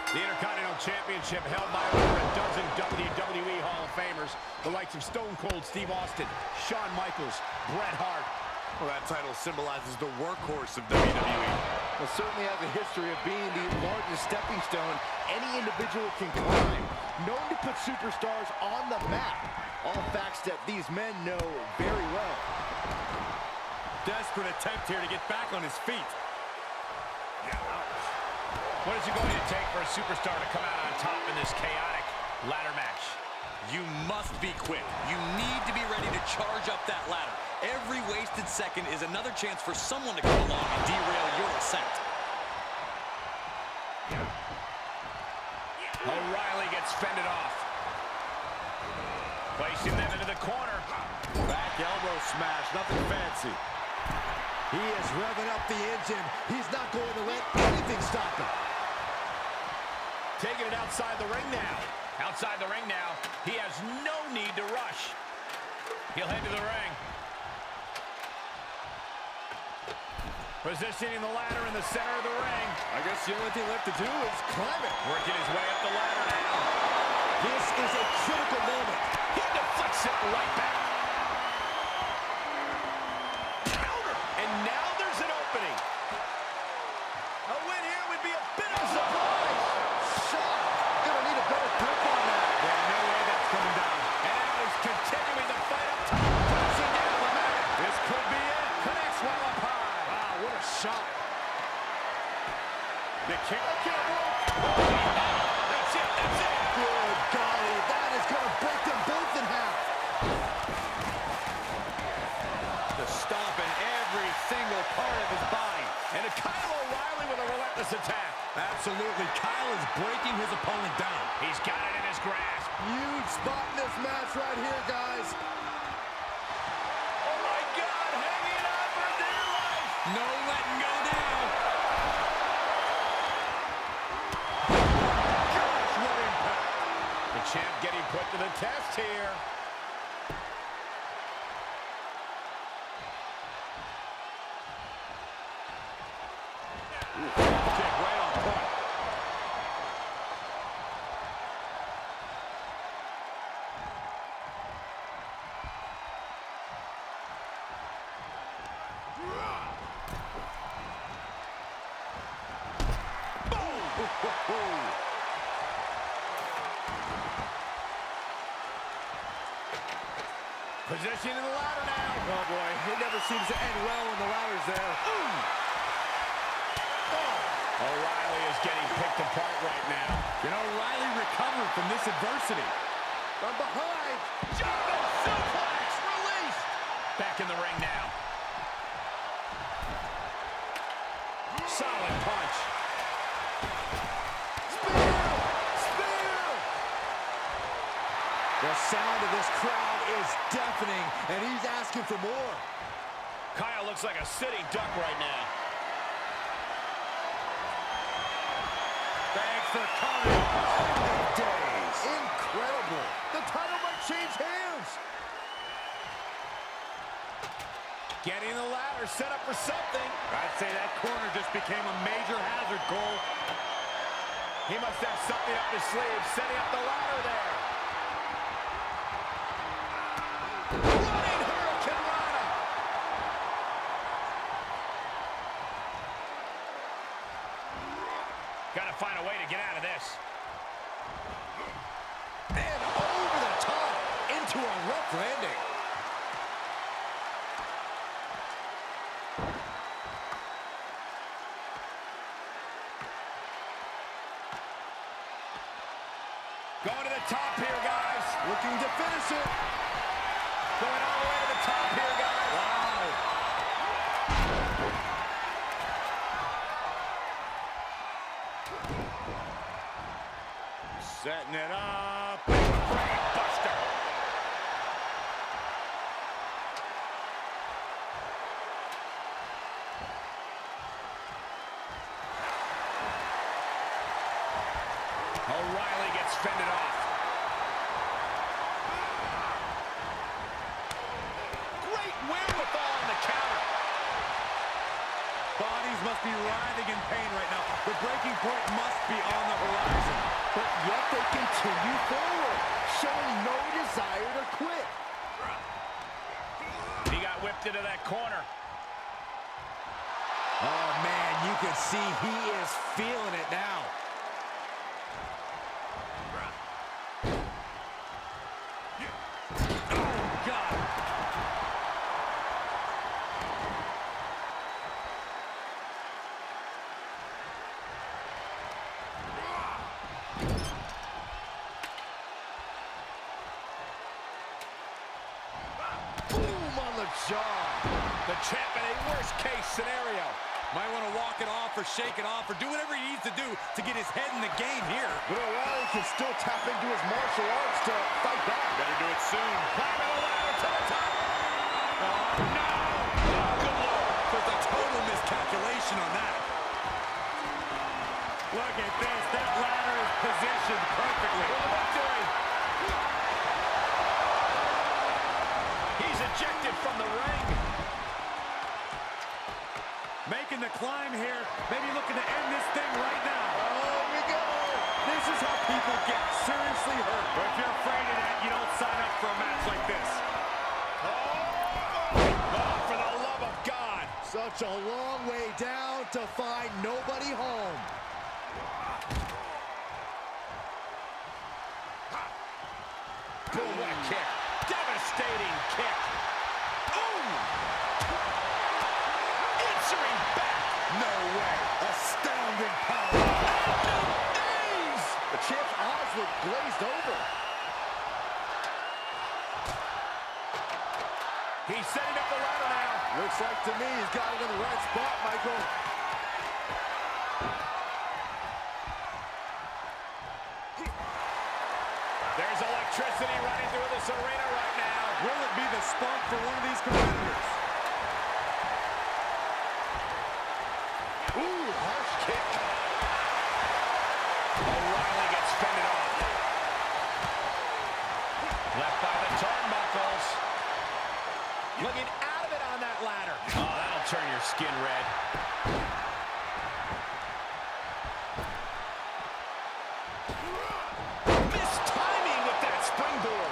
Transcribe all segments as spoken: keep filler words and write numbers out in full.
The Intercontinental Championship held by over a dozen W W E Hall of Famers, the likes of Stone Cold Steve Austin, Shawn Michaels, Bret Hart. Well, that title symbolizes the workhorse of W W E. Well, certainly has a history of being the largest stepping stone any individual can climb. Known to put superstars on the map. All facts that these men know very well. Desperate attempt here to get back on his feet. What is it going to take for a superstar to come out on top in this chaotic ladder match? You must be quick. You need to be ready to charge up that ladder. Every wasted second is another chance for someone to come along and derail your ascent. O'Reilly gets fended off. Placing them into the corner. Back elbow smash, nothing fancy. He is revving up the engine. He's not going to let anything stop him. Taking it outside the ring now. Outside the ring now. He has no need to rush. He'll head to the ring. Positioning the ladder in the center of the ring. I guess the only thing left to do is climb it. Working his way up the ladder now. This is a critical moment. He deflects it right back. Counter. And now there's an opening. A win here would be a bit of a surprise. Shot. Gonna need a better grip on that. There's no way that's coming down. And now he's continuing the fight up top. Pressing down the mat. This could be it. Connects while up high. Wow, what a shot. The kick. That's it. That's it. Good golly, that is gonna break them both in half. The stomp in every single part of his body. And a Kyle O'Reilly with a relentless attack. Absolutely. Kyle is breaking his opponent down. He's got it in his grasp. Huge spot in this match right here, guys. Oh my God, hanging on for dear life. No letting go now. Gosh, what impact. The champ getting put to the test here. Kick right on point. Position in the ladder now. Oh boy, it never seems to end well when the ladder's there. Ooh. Oh. O'Reilly is getting picked apart right now. Can O'Reilly recover from this adversity? From behind. German suplex released. Back in the ring now. Solid punch. Spear! Spear! The sound of this crowd is deafening, and he's asking for more. Kyle looks like a sitting duck right now. Thanks for coming. Days. Incredible. The title might change hands. Getting the ladder set up for something. I'd say that corner just became a major hazard, Cole. He must have something up his sleeve, setting up the ladder there. Running Hurricane Rana. Got to find a way to get out of this. And over the top into a rough landing. Going to the top here, guys. Looking to finish it. Going all the way to the top here, guys. Wow. Setting it up. Brain buster. O'Reilly gets fended off. Great wherewithal on the counter. Bodies must be writhing in pain right now. The breaking point must be on the horizon. But yet they continue forward, showing no desire to quit. He got whipped into that corner. Oh, man, you can see he is feeling it now. Oh, God. Boom on the jaw. The champ in a worst-case scenario. Might want to walk it off or shake it off or do whatever he needs to do to get his head in the game here. But O'Reilly can still tap into his martial arts to fight back. Better do it soon. Climbing the ladder to the top. Oh, no. Oh, good Lord. There's a total miscalculation on that. Look at this. That ladder is positioned perfectly. For the victory. He's ejected from the ring. Making the climb here. Maybe looking to end this thing right now. Oh, we go. This is how people get seriously hurt. But if you're afraid of that, you don't sign up for a match like this. Oh, oh, for the love of God. Such a long way down to find nobody home. Boom, what a kick. Devastating kick. Oh! Answering back. No way. Astounding power. Knees. The champ's eyes look glazed over. He's setting up the ladder now. Looks like to me he's got it in the right spot, Michael. There's electricity running through this arena right now. Will it be the spark for one of these competitors? Ooh, harsh kick. O'Reilly gets fended off. Left by the turnbuckles. Looking out of it on that ladder. Oh, that'll turn your skin red. Missed timing with that springboard.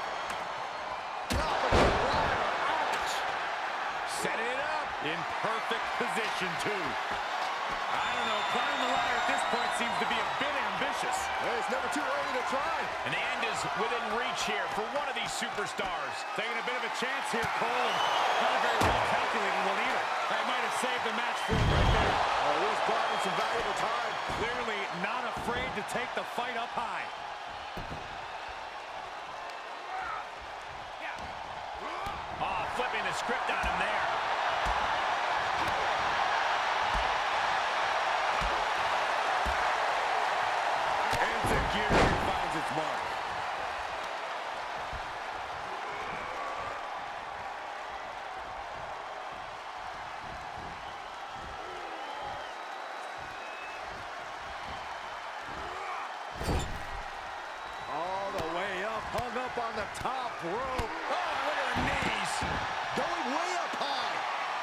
Ouch. Setting it up. In perfect position, too. I don't know, climbing the ladder at this point seems to be a bit ambitious. Hey, it's never too early to try. And the end is within reach here for one of these superstars. Taking a bit of a chance here, Cole, and not a very well-calculated one either. That might have saved the match for him right there. Oh, he's bought him some valuable time. Clearly not afraid to take the fight up high. Oh, flipping the script on him there. Enzuigiri finds its mark. All the way up, hung up on the top rope. Oh, look at the knees. Going way up high.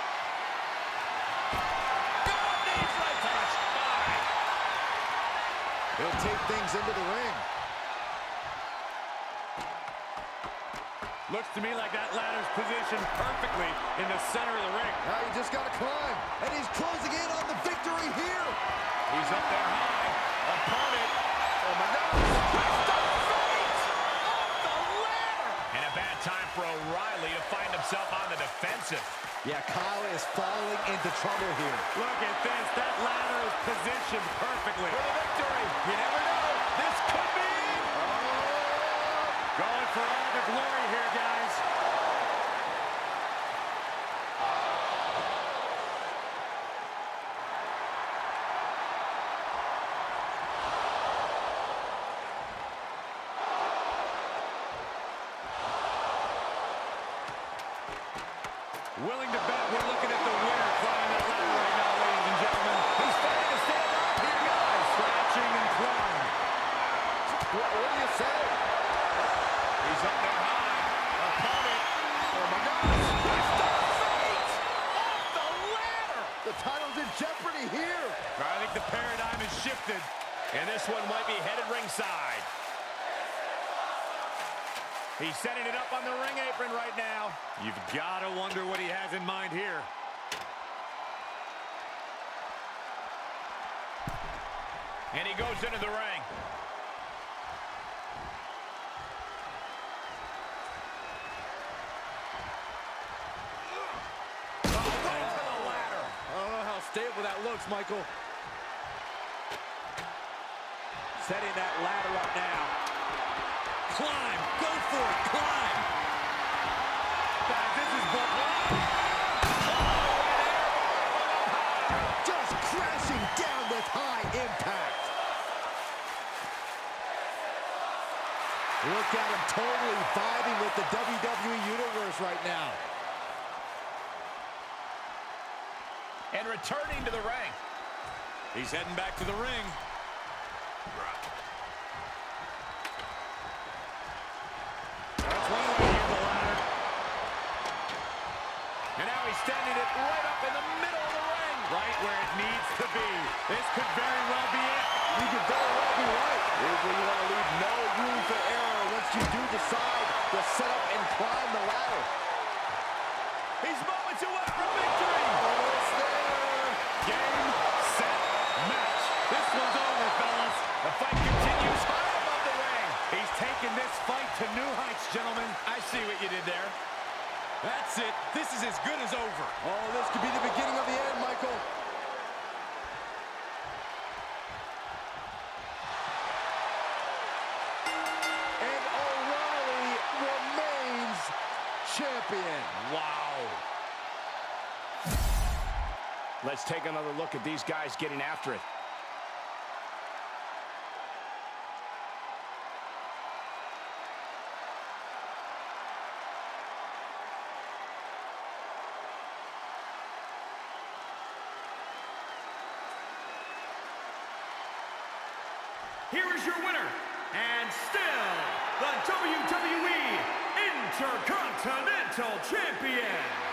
Good knees right to the spine. He'll take things into the ring. Looks to me like that ladder's positioned perfectly in the center of the ring. Now you just got to climb. And he's closing in on the victory here. He's up there high. Opponent. Oh, my God. Twist of fate. Off the ladder. And a bad time for O'Reilly to find himself on the defensive. Yeah, Kyle is falling into trouble here. Look at this. That ladder is positioned perfectly. For the victory. You never know. This could be. Going for all the glory here, guys. Willing to bet we're looking at the winner climbing that ladder right now, ladies and gentlemen. He's fighting to stand up here, guys. Scratching and clawing. What, what do you say? He's up there high. Opponent. Oh, my God. Twist of fate. Off the ladder. The title's in jeopardy here. I think the paradigm has shifted. And this one might be headed ringside. He's setting it up on the ring apron right now. You've got to wonder what he has in mind here. And he goes into the ring. Stable that looks, Michael. Setting that ladder up now. Climb. Go for it. Climb. Guys, this is bull. Just crashing down with high impact. Look at him totally vibing with the W W E Universe right now. And returning to the ring. He's heading back to the ring. That's one way to use the ladder. And now he's standing it right up in the middle of the ring. Right where it needs to be. This could very well be it. You could very well be right. Here's where you want to leave no room for error once you do decide to set up and climb the ladder. He's moments away from victory. Game, set, match. This one's over, fellas. The fight continues high above the ring. He's taking this fight to new heights, gentlemen. I see what you did there. That's it. This is as good as over. Oh, this could be the beginning of the end, Michael. And O'Reilly remains champion. Wow. Let's take another look at these guys getting after it. Here is your winner, and still the W W E Intercontinental Champion,